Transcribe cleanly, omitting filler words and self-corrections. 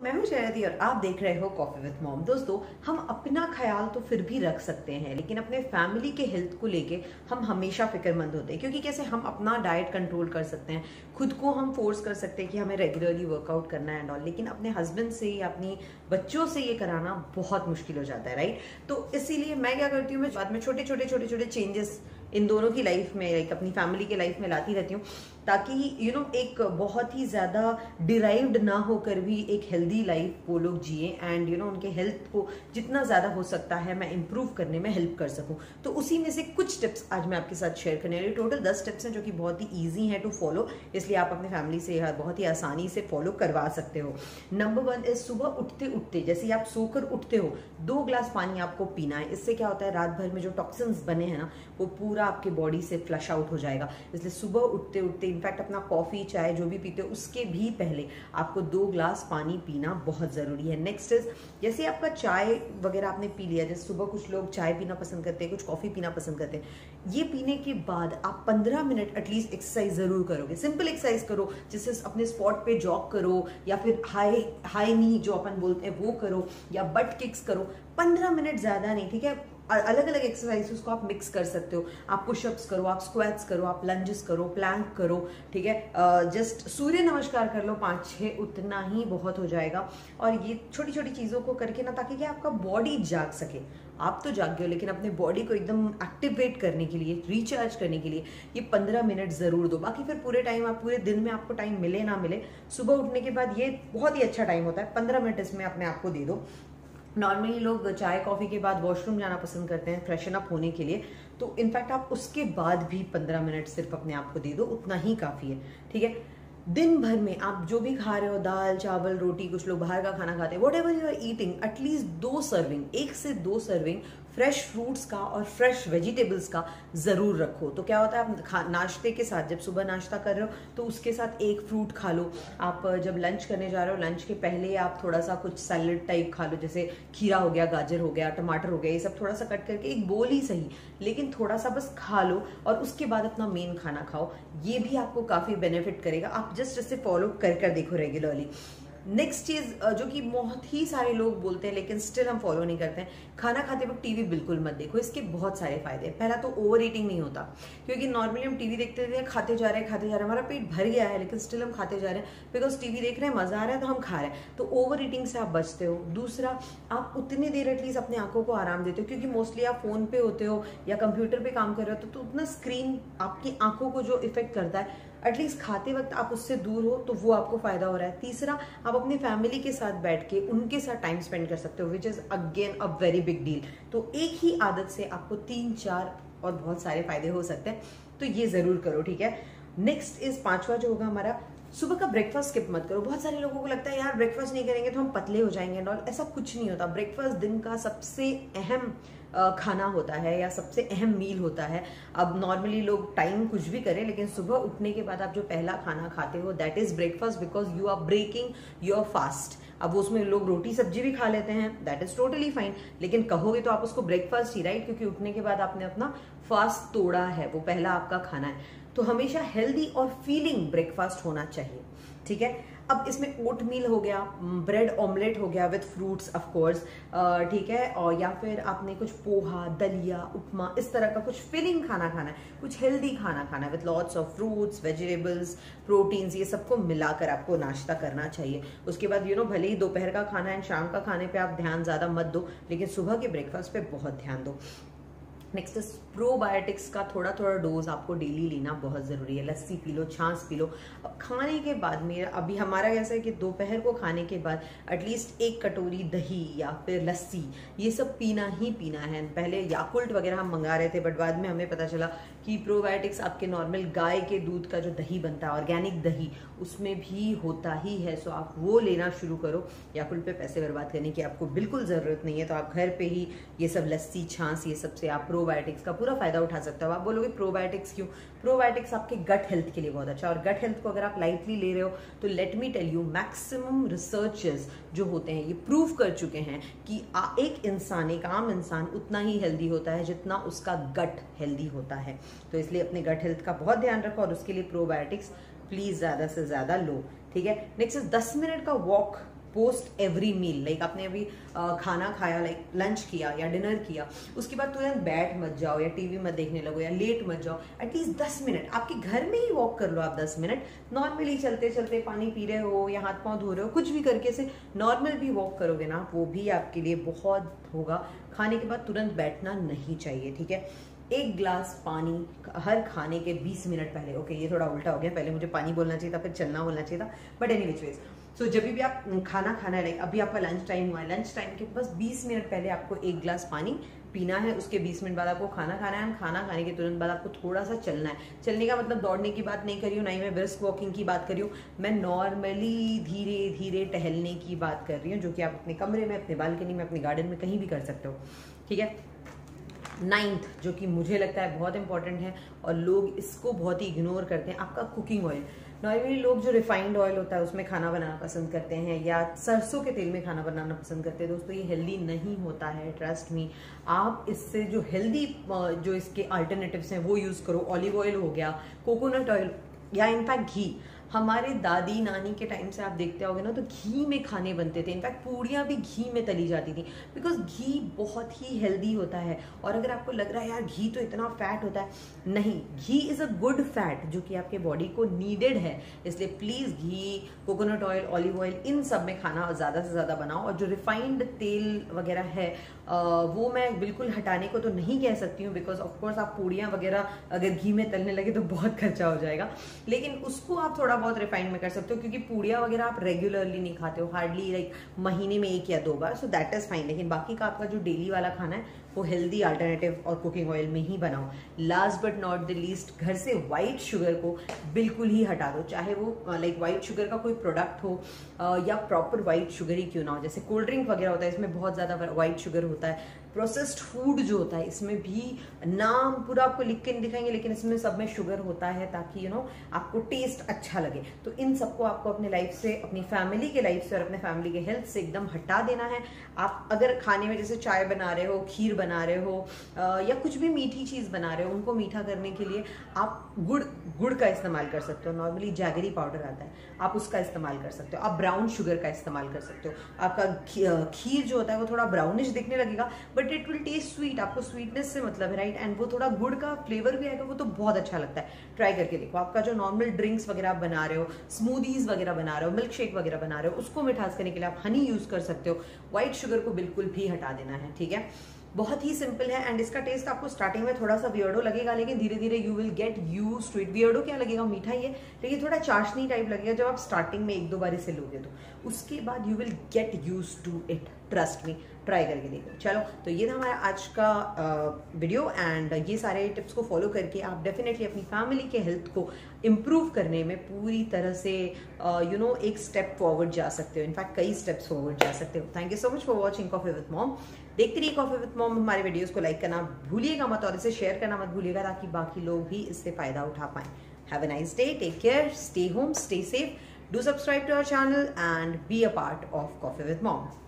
मैं हूं जयदी और आप देख रहे हो कॉफी विद मॉम। दोस्तों, हम अपना ख्याल तो फिर भी रख सकते हैं, लेकिन अपने फैमिली के हेल्थ को लेके हम हमेशा फिक्रमंद होते हैं, क्योंकि कैसे हम अपना डाइट कंट्रोल कर सकते हैं, खुद को हम फोर्स कर सकते हैं कि हमें रेगुलरली वर्कआउट करना है एंड ऑल, लेकिन अपने हस्बैंड से या अपनी बच्चों से ये कराना बहुत मुश्किल हो जाता है, राइट। तो इसीलिए मैं क्या करती हूँ, मैं बाद में छोटे छोटे चेंजेस इन दोनों की लाइफ में, लाइक अपनी फैमिली के लाइफ में लाती रहती हूँ, ताकि एक बहुत ही ज़्यादा डिराइव्ड ना होकर भी एक हेल्दी लाइफ वो लोग जिए एंड उनके हेल्थ को जितना ज़्यादा हो सकता है मैं इंप्रूव करने में हेल्प कर सकूँ। तो उसी में से कुछ टिप्स आज मैं आपके साथ शेयर करने वाली। टोटल 10 टिप्स हैं जो कि बहुत ही ईजी हैं टू फॉलो, इसलिए आप अपनी फैमिली से बहुत ही आसानी से फॉलो करवा सकते हो। नंबर 1 इज सुबह उठते उठते, जैसे आप सोकर उठते हो, 2 ग्लास पानी आपको पीना है। इससे क्या होता है, रात भर में जो टॉक्सिन्स बने हैं ना, वो पूरा आपके बॉडी से फ्लश आउट हो जाएगा। इसलिए सुबह उठते उठते, इनफैक्ट अपना कॉफी चाय जो भी पीते हो उसके भी पहले आपको 2 ग्लास पानी पीना बहुत जरूरी है। नेक्स्ट इज, जैसे आपका चाय वगैरह आपने पी लिया, जैसे सुबह कुछ लोग चाय पीना पसंद करते हैं, कुछ कॉफी पीना पसंद करते हैं, ये पीने के बाद आप 15 मिनट एटलीस्ट एक्सरसाइज जरूर करोगे। सिंपल एक्सरसाइज करो, जैसे अपने स्पॉट पे जॉग करो, या फिर हाई नी जो अपन बोलते हैं वो करो, या बट किक्स करो। 15 मिनट ज्यादा नहीं, ठीक है। अलग अलग एक्सरसाइज को आप मिक्स कर सकते हो। आप पुशअप्स करो, आप स्क्वाट्स करो, आप लंजेस करो, प्लैंक करो, ठीक है। जस्ट सूर्य नमस्कार कर लो 5-6, उतना ही बहुत हो जाएगा। और ये छोटी छोटी चीजों को करके ना, ताकि क्या आपका बॉडी जाग सके। आप तो जाग गए हो, लेकिन अपने बॉडी को एकदम एक्टिवेट करने के लिए, रिचार्ज करने के लिए ये 15 मिनट जरूर दो। बाकी फिर पूरे टाइम, आप पूरे दिन में आपको टाइम मिले ना मिले, सुबह उठने के बाद ये बहुत ही अच्छा टाइम होता है। 15 मिनट इसमें अपने आप को दे दो। नॉर्मली लोग चाय कॉफी के बाद वॉशरूम जाना पसंद करते हैं फ्रेशन अप होने के लिए, तो इनफैक्ट आप उसके बाद भी 15 मिनट सिर्फ अपने आप को दे दो, उतना ही काफी है, ठीक है। दिन भर में आप जो भी खा रहे हो, दाल चावल रोटी, कुछ लोग बाहर का खाना खाते हैं, what ever you are eating, at least 2 serving, 1 से 2 सर्विंग फ्रेश फ्रूट्स का और फ्रेश वेजिटेबल्स का जरूर रखो। तो क्या होता है, आप नाश्ते के साथ, जब सुबह नाश्ता कर रहे हो तो उसके साथ 1 फ्रूट खा लो। आप जब लंच करने जा रहे हो, लंच के पहले आप थोड़ा सा कुछ सैलेड टाइप खा लो, जैसे खीरा हो गया, गाजर हो गया, टमाटर हो गया, ये सब थोड़ा सा कट करके, एक बोल ही सही, लेकिन थोड़ा सा बस खा लो, और उसके बाद अपना मेन खाना खाओ। ये भी आपको काफी बेनिफिट करेगा। आप जस्ट इसे फॉलो कर देखो रेगुलरली। नेक्स्ट चीज जो कि बहुत ही सारे लोग बोलते हैं लेकिन स्टिल हम फॉलो नहीं करते हैं, खाना खाते वक्त टीवी बिल्कुल मत देखो। इसके बहुत सारे फायदे हैं। पहला तो ओवर ईटिंग नहीं होता, क्योंकि नॉर्मली हम टीवी देखते हैं, खाते जा रहे हैं, हमारा पेट भर गया है, लेकिन स्टिल हम खाते जा रहे हैं बिकॉज टीवी देख रहे हैं, मजा आ रहा है तो हम खा रहे हैं। तो ओवर ईटिंग से आप बचते हो। दूसरा, आप उतनी देर एटलीस्ट अपनी आंखों को आराम देते हो, क्योंकि मोस्टली आप फोन पे होते हो या कंप्यूटर पे काम कर रहे हो, तो उतना स्क्रीन आपकी आंखों को जो इफेक्ट करता है, एटलीस्ट खाते वक्त आप उससे दूर हो, तो वो आपको फायदा हो रहा है। तीसरा, आप अपनी फैमिली के साथ बैठ के उनके साथ टाइम स्पेंड कर सकते हो, which is again a very big deal. तो एक ही आदत से आपको 3-4 और बहुत सारे फायदे हो सकते हैं, तो ये जरूर करो, ठीक है। नेक्स्ट इज 5वां जो होगा हमारा, सुबह का ब्रेकफास्ट स्किप मत करो। बहुत सारे लोगों को लगता है यार ब्रेकफास्ट नहीं करेंगे तो हम पतले हो जाएंगे एंड ऑल, ऐसा कुछ नहीं होता। ब्रेकफास्ट दिन का सबसे अहम खाना होता है, या सबसे अहम मील होता है। अब नॉर्मली लोग टाइम कुछ भी करें, लेकिन सुबह उठने के बाद आप जो पहला खाना खाते हो, that is breakfast, because you are breaking your fast. अब उसमें लोग रोटी सब्जी भी खा लेते हैं, दैट इज टोटली फाइन, लेकिन कहोगे तो आप उसको ब्रेकफास्ट ही, राइट, क्योंकि उठने के बाद आपने अपना फास्ट तोड़ा है, वो पहला आपका खाना है। तो हमेशा हेल्दी और फीलिंग ब्रेकफास्ट होना चाहिए, ठीक है। अब इसमें ओट मील हो गया, ब्रेड ऑमलेट हो गया विथ फ्रूट्स ऑफ कोर्स, ठीक है, और या फिर आपने कुछ पोहा, दलिया, उपमा, इस तरह का कुछ फिलिंग खाना खाना है, कुछ हेल्दी खाना खाना है with lots of fruits, vegetables, proteins, ये सबको मिलाकर आपको नाश्ता करना चाहिए। उसके बाद भले ही दोपहर का खाना है, शाम का खाने पे आप ध्यान ज्यादा मत दो, लेकिन सुबह के ब्रेकफास्ट पे बहुत ध्यान दो। नेक्स्ट प्रोबायोटिक्स का थोड़ा डोज आपको डेली लेना बहुत जरूरी है। लस्सी पी लो, छाछ पी लो। अब खाने के बाद में, अभी हमारा कैसा है कि दोपहर को खाने के बाद एटलीस्ट 1 कटोरी दही या फिर लस्सी, ये सब पीना ही पीना है। पहले याकुल्ट वगैरह हम मंगा रहे थे, बट बाद में हमें पता चला कि प्रोबायोटिक्स आपके नॉर्मल गाय के दूध का जो दही बनता है, ऑर्गेनिक दही, उसमें भी होता ही है। सो आप वो लेना शुरू करो। याकुल्ट पे पैसे बर्बाद करने की आपको बिल्कुल जरूरत नहीं है। तो आप घर पे ही ये सब लस्सी, छाछ, ये सब से आप प्रोबायोटिक्स का पूरा फायदा उठा सकते हो। आप बोलोगे प्रोबायोटिक्स क्यों? प्रोबायोटिक्स आपके गट हेल्थ के लिए बहुत अच्छा है, और गट हेल्थ को अगर आप लाइटली ले रहे हो तो let me tell you, maximum researches जो होते हैं ये प्रूव कर चुके हैं कि एक इंसान, एक आम इंसान उतना ही हेल्दी होता है जितना उसका गट हेल्दी होता है। तो इसलिए अपने गट हेल्थ का बहुत ध्यान रखो, और उसके लिए प्रोबायोटिक्स प्लीज ज्यादा से ज्यादा लो, ठीक है। नेक्स्ट इज 10 मिनट का walk post every meal, like आपने अभी खाना खाया, लाइक लंच किया या डिनर किया, उसके बाद तुरंत बैठ मत जाओ या टीवी मत देखने लगो या लेट मत जाओ। एटलीस्ट 10 मिनट आपके घर में ही वॉक कर लो आप 10 मिनट, नॉर्मली चलते चलते पानी पी रहे हो या हाथ पांव धो रहे हो, कुछ भी करके से नॉर्मल भी वॉक करोगे ना, वो भी आपके लिए बहुत होगा। खाने के बाद तुरंत बैठना नहीं चाहिए, ठीक है। 1 गिलास पानी हर खाने के 20 मिनट पहले। ओके, ये थोड़ा उल्टा हो गया, पहले मुझे पानी बोलना चाहिए था, फिर चलना बोलना चाहिए था, but any which ways. So जब भी आप खाना खाना है, लाइक अभी आपका लंच टाइम हुआ है, लंच टाइम के बस 20 मिनट पहले आपको 1 गिलास पानी पीना है, उसके 20 मिनट बाद आपको खाना खाना है, खाना खाने के तुरंत बाद आपको थोड़ा सा चलना है। चलने का मतलब दौड़ने की बात नहीं कर रही हूँ, ना ही मैं ब्रिस्क वॉकिंग की बात कर रही हूँ, मैं नॉर्मली धीरे धीरे टहलने की बात कर रही हूँ, जो कि आप अपने कमरे में, अपने बालकनी में, अपने गार्डन में कहीं भी कर सकते हो, ठीक है। 9th जो कि मुझे लगता है बहुत इंपॉर्टेंट है और लोग इसको बहुत ही इग्नोर करते हैं, आपका कुकिंग ऑयल। नॉर्मली लोग जो रिफाइंड ऑयल होता है उसमें खाना बनाना पसंद करते हैं या सरसों के तेल में खाना बनाना पसंद करते हैं। दोस्तों, ये हेल्दी नहीं होता है, ट्रस्ट मी। आप इससे जो हेल्दी जो इसके अल्टरनेटिव्स हैं वो यूज़ करो। ऑलिव ऑयल हो गया, कोकोनट ऑयल या इनफैक्ट घी। हमारे दादी नानी के टाइम से आप देखते होगे ना, तो घी में खाने बनते थे, इनफैक्ट पूड़ियाँ भी घी में तली जाती थी, बिकॉज घी बहुत ही हेल्दी होता है। और अगर आपको लग रहा है यार घी तो इतना फैट होता है, नहीं, ghee is a good fat जो कि आपके बॉडी को नीडेड है। इसलिए please ghee, coconut oil, olive oil, इन सब में खाना ज़्यादा से ज़्यादा बनाओ। और जो रिफाइंड तेल वगैरह है वो मैं बिल्कुल हटाने को तो नहीं कह सकती हूँ, बिकॉज ऑफकोर्स आप पूड़ियाँ वगैरह अगर घी में तलने लगे तो बहुत खर्चा हो जाएगा, लेकिन उसको आप थोड़ा बहुत रिफाइंड में कर सकते हो, क्योंकि पूड़ियाँ वगैरह आप रेगुलरली नहीं खाते हो, हार्डली लाइक महीने में 1 या 2 बार, सो दैट इज फाइन। लेकिन बाकी का आपका जो डेली वाला खाना है वो हेल्दी अल्टरनेटिव और कुकिंग ऑयल में ही बनाओ। Last but not the least, घर से व्हाइट शुगर को बिल्कुल ही हटा दो, चाहे वो लाइक व्हाइट शुगर का कोई प्रोडक्ट हो या प्रॉपर व्हाइट शुगर ही क्यों ना हो। जैसे कोल्ड ड्रिंक वगैरह होता है, इसमें बहुत ज़्यादा व्हाइट शुगर होता है। प्रोसेस्ड फूड जो होता है, इसमें भी नाम पूरा आपको लिख के नहीं दिखाएंगे, लेकिन इसमें सब में शुगर होता है ताकि आपको टेस्ट अच्छा लगे। तो इन सबको आपको अपने लाइफ से, अपनी फैमिली के लाइफ से और अपने फैमिली के हेल्थ से एकदम हटा देना है। आप अगर खाने में जैसे चाय बना रहे हो, खीर बना रहे हो या कुछ भी मीठी चीज़ बना रहे हो, उनको मीठा करने के लिए आप गुड़ का इस्तेमाल कर सकते हो। नॉर्मली जैगरी पाउडर आता है, आप उसका इस्तेमाल कर सकते हो। आप ब्राउन शुगर का इस्तेमाल कर सकते हो। आपका खीर जो होता है वो थोड़ा ब्राउनिश दिखने लगेगा, but it will taste sweet. आपको स्वीटनेस से मतलब है, राइट, एंड वो थोड़ा गुड़ का फ्लेवर भी आएगा, वो तो बहुत अच्छा लगता है। ट्राई करके देखो। आपका जो नॉर्मल ड्रिंक्स वगैरह आप बना रहे हो, स्मूदीज वगैरह बना रहे हो, मिल्क शेक वगैरह बना रहे हो, उसको मिठास करने के लिए आप हनी यूज कर सकते हो। व्हाइट शुगर को बिल्कुल भी हटा देना है, ठीक है। बहुत ही सिंपल है एंड इसका टेस्ट आपको स्टार्टिंग में थोड़ा सा वियर्डो लगेगा, लेकिन धीरे धीरे you will get used to it. Weirdo क्या लगेगा, मीठा ही है, लेकिन थोड़ा चाशनी टाइप लगेगा जब आप स्टार्टिंग में 1-2 बार इसे लोगे तो। उसके बाद you will get used to it, trust me. Try करके देखो। चलो, तो ये था हमारा आज का वीडियो एंड ये सारे टिप्स को फॉलो करके आप डेफिनेटली अपनी फैमिली के हेल्थ को इम्प्रूव करने में पूरी तरह से एक स्टेप फॉरवर्ड जा सकते हो। इनफैक्ट कई स्टेप्स फॉरवर्ड जा सकते हो। Thank you so much for watching coffee with mom. देखते रहिए कॉफी विद मॉम। हमारे वीडियोस को लाइक करना भूलिएगा मत और इसे शेयर करना मत भूलिएगा, ताकि बाकी लोग भी इससे फायदा उठा पाएं। Have a nice day, take care, stay home, stay safe, do subscribe to our channel and be a part of Coffee with Mom.